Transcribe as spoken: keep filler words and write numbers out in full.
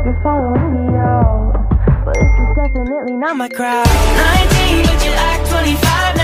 just following me out, but this is definitely not my crowd. Nineteen, but you act twenty-five.